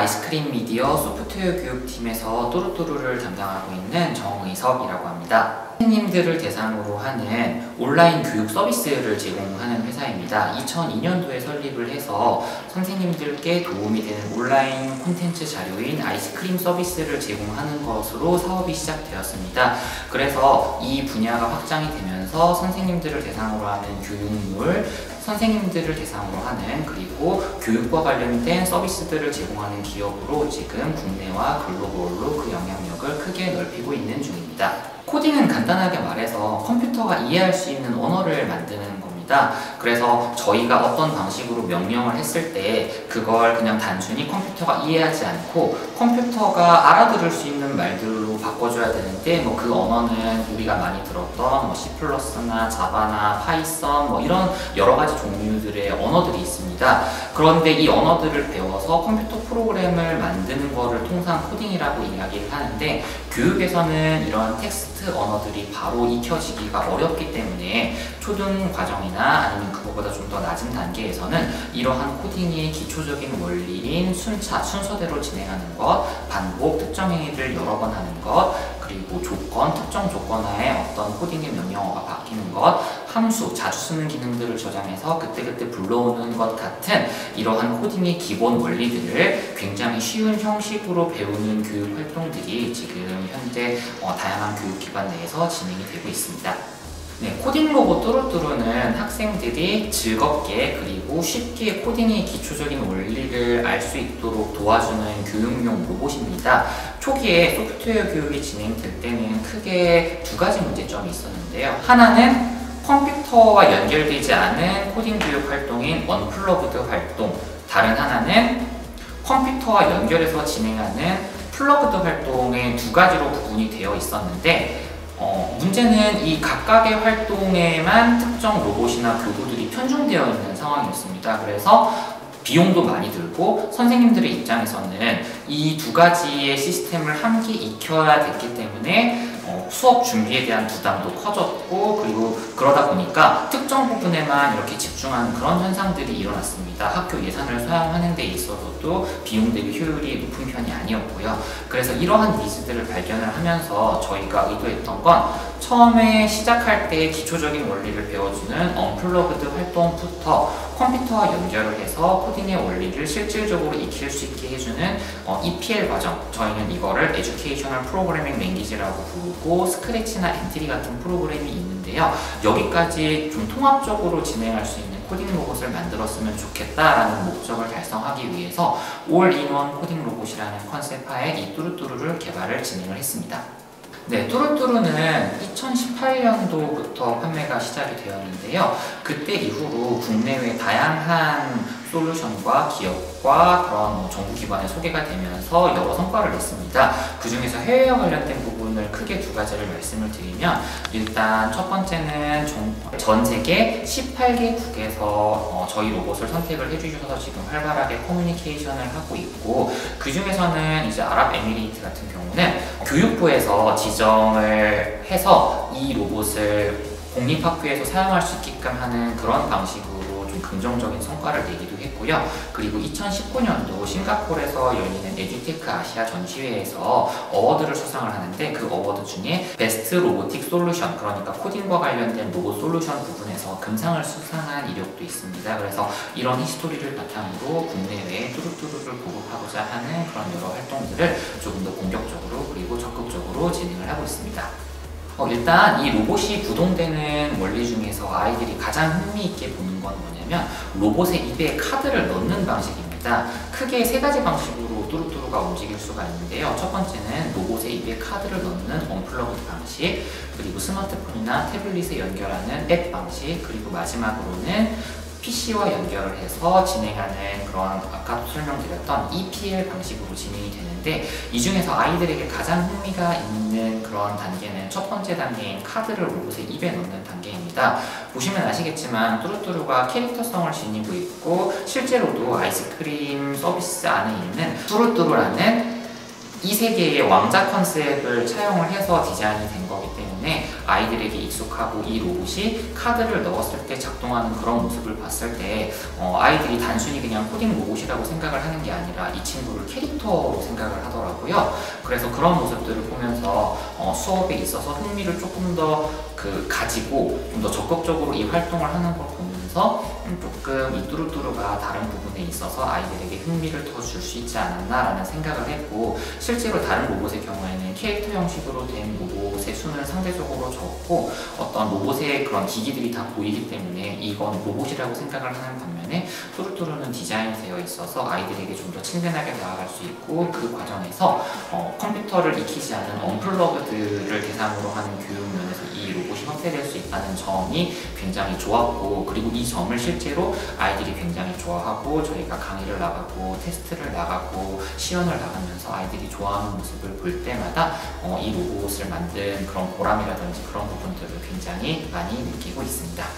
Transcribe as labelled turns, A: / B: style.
A: 아이스크림 미디어 소프트웨어 교육팀에서 뚜루뚜루를 담당하고 있는 정의석이라고 합니다. 선생님들을 대상으로 하는 온라인 교육 서비스를 제공하는 회사입니다. 2002년도에 설립을 해서 선생님들께 도움이 되는 온라인 콘텐츠 자료인 아이스크림 서비스를 제공하는 것으로 사업이 시작되었습니다. 그래서 이 분야가 확장이 되면서 선생님들을 대상으로 하는 교육물, 선생님들을 대상으로 하는 그리고 교육과 관련된 서비스들을 제공하는 기업으로 지금 국내와 글로벌로 그 영향력을 크게 넓히고 있는 중입니다. 코딩은 간단하게 말해서 컴퓨터가 이해할 수 있는 언어를 만드는 겁니다. 그래서 저희가 어떤 방식으로 명령을 했을 때 그걸 그냥 단순히 컴퓨터가 이해하지 않고 컴퓨터가 알아들을 수 있는 말들로 바꿔줘야 되는데 그 언어는 우리가 많이 들었던 C++나 자바나 파이썬 이런 여러 가지 종류들의 언어들이 있습니다. 그런데 이 언어들을 배워서 컴퓨터 프로그램을 만드는 거를 통상 코딩이라고 이야기를 하는데 교육에서는 이런 텍스트 언어들이 바로 익혀지기가 어렵기 때문에 초등 과정이나 아니면 그거보다 좀 더 낮은 단계에서는 이러한 코딩의 기초적인 원리인 순서대로 진행하는 것, 반복, 특정 행위를 여러 번 하는 것, 그리고 조건, 특정 조건하에 어떤 코딩의 명령어가 바뀌는 것, 함수, 자주 쓰는 기능들을 저장해서 그때그때 불러오는 것 같은 이러한 코딩의 기본 원리들을 굉장히 쉬운 형식으로 배우는 교육 활동들이 지금 현재 다양한 교육기관 내에서 진행이 되고 있습니다. 네, 코딩 로봇 뚜루뚜루는 학생들이 즐겁게 그리고 쉽게 코딩의 기초적인 원리를 알 수 있도록 도와주는 교육용 로봇입니다. 초기에 소프트웨어 교육이 진행될 때는 크게 두 가지 문제점이 있었는데요. 하나는 컴퓨터와 연결되지 않은 코딩 교육 활동인 언플러그드 활동, 다른 하나는 컴퓨터와 연결해서 진행하는 플러그드 활동의 두 가지로 구분이 되어 있었는데 문제는 이 각각의 활동에만 특정 로봇이나 교구들이 편중되어 있는 상황이었습니다. 그래서 비용도 많이 들고 선생님들의 입장에서는 이 두 가지의 시스템을 함께 익혀야 됐기 때문에 수업 준비에 대한 부담도 커졌고 그리고 그러다 보니까 특정 부분에만 이렇게 집중하는 그런 현상들이 일어났습니다. 학교 예산을 사용하는 데 있어서도 비용 대비 효율이 높은 편이 아니었고요. 그래서 이러한 니즈들을 발견을 하면서 저희가 의도했던 건 처음에 시작할 때 기초적인 원리를 배워주는 언플러그드 활동부터 컴퓨터와 연결을 해서 코딩의 원리를 실질적으로 익힐 수 있게 해주는 EPL 과정, 저희는 이거를 에듀케이셔널 프로그래밍 랭귀지라고 부르고 스크래치나 엔트리 같은 프로그램이 있는데요. 여기까지 좀 통합적으로 진행할 수 있는 코딩 로봇을 만들었으면 좋겠다라는 목적을 달성하기 위해서 올인원 코딩 로봇이라는 컨셉 하에 이 뚜루뚜루를 개발을 진행을 했습니다. 네, 뚜루뚜루는 2018년도부터 판매가 시작이 되었는데요. 그때 이후로 국내외 다양한 솔루션과 기업과 그런 정부기관에 소개가 되면서 여러 성과를 냈습니다. 그 중에서 해외와 관련된 부분을 크게 두 가지를 말씀을 드리면 일단 첫 번째는 전 세계 18개국에서 저희 로봇을 선택을 해주셔서 지금 활발하게 커뮤니케이션을 하고 있고 그 중에서는 이제 아랍에미리트 같은 경우는 교육부에서 지정을 해서 이 로봇을 공립학교에서 사용할 수 있게끔 하는 그런 방식으로 좀 긍정적인 성과를 내기도 했고요. 그리고 2019년도 싱가포르에서 열리는 에듀테크 아시아 전시회에서 어워드를 수상을 하는데 그 어워드 중에 베스트 로보틱 솔루션, 그러니까 코딩과 관련된 로봇 솔루션 부분에서 금상을 수상한 이력도 있습니다. 그래서 이런 히스토리를 바탕으로 국내외에 뚜루뚜루를 보급하고자 하는 그런 여러 활동들을 조금 더 공격적으로 그리고 적극적으로 진행을 하고 있습니다. 일단 이 로봇이 구동되는 원리 중에서 아이들이 가장 흥미있게 보는 건 뭐냐면 로봇의 입에 카드를 넣는 방식입니다. 크게 세 가지 방식으로 뚜루뚜루가 움직일 수가 있는데요. 첫 번째는 로봇의 입에 카드를 넣는 언플러그드 방식, 그리고 스마트폰이나 태블릿에 연결하는 앱 방식, 그리고 마지막으로는 PC와 연결을 해서 진행하는 그런 아까도 설명드렸던 EPL 방식으로 진행이 되는데 이 중에서 아이들에게 가장 흥미가 있는 그런 단계는 첫 번째 단계인 카드를 로봇의 입에 넣는 단계입니다. 보시면 아시겠지만 뚜루뚜루가 캐릭터성을 지니고 있고 실제로도 아이스크림 서비스 안에 있는 뚜루뚜루라는 이 세계의 왕자 컨셉을 차용을 해서 디자인이 된 거기 때문에 아이들에게 익숙하고 이 로봇이 카드를 넣었을 때 작동하는 그런 모습을 봤을 때 아이들이 단순히 그냥 코딩 로봇이라고 생각을 하는 게 아니라 이 친구를 캐릭터로 생각을 하더라고요. 그래서 그런 모습들을 보면서 수업에 있어서 흥미를 조금 더 가지고 좀 더 적극적으로 이 활동을 하는 걸 보면서 조금 이 뚜루뚜루가 다른 부분에 있어서 아이들에게 흥미를 더 줄 수 있지 않았나라는 생각을 했고, 실제로 다른 로봇의 경우에는 캐릭터 형식으로 된 로봇의 수는 상대적으로 적고 어떤 로봇의 그런 기기들이 다 보이기 때문에 이건 로봇이라고 생각을 하는 반면에 뚜루뚜루는 디자인되어 있어서 아이들에게 좀 더 친근하게 다가갈 수 있고, 그 과정에서 컴퓨터를 익히지 않은 언플러그들을 대상으로 하는 교육 면에서 이 로봇이 확대될 수 있다는 점이 굉장히 좋았고, 그리고 이 점을 실제로 아이들이 굉장히 좋아하고 저희가 강의를 나가고 테스트를 나가고 시연을 나가면서 아이들이 좋아하는 모습을 볼 때마다 이 로봇을 만든 그런 보람이라든지 그런 부분들을 굉장히 많이 느끼고 있습니다.